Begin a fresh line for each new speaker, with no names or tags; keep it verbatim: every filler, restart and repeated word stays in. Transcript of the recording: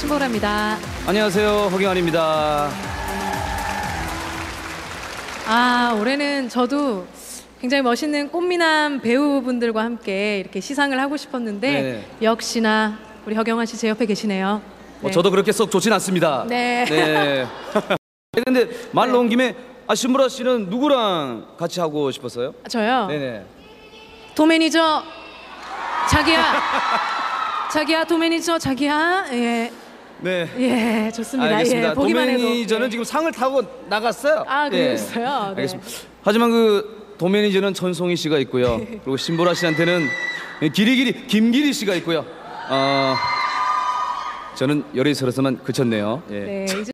신보라입니다.
안녕하세요, 허경환입니다.
아, 올해는 저도 굉장히 멋있는 꽃미남 배우분들과 함께 이렇게 시상을 하고 싶었는데
네네.
역시나 우리 허경환 씨 제 옆에 계시네요.
뭐
네.
저도 그렇게 썩 좋진 않습니다.
네.
네. 근데 말
네.
나온 김에 아, 신보라 씨는 누구랑 같이 하고 싶었어요?
저요?
네네.
도매니저 자기야. 자기야, 도매니저 자기야. 예.
네.
예, 좋습니다.
알겠습니다.
예, 보기만 해도.
도매니저는
예.
지금 상을 타고 나갔어요.
아,
예.
그랬어요? 네.
알겠습니다. 하지만 그 도매니저는 천송이 씨가 있고요. 그리고 신보라 씨한테는 길이길이 김길이 씨가 있고요. 어, 저는 열이 서러서만 그쳤네요. 예.
네, 이제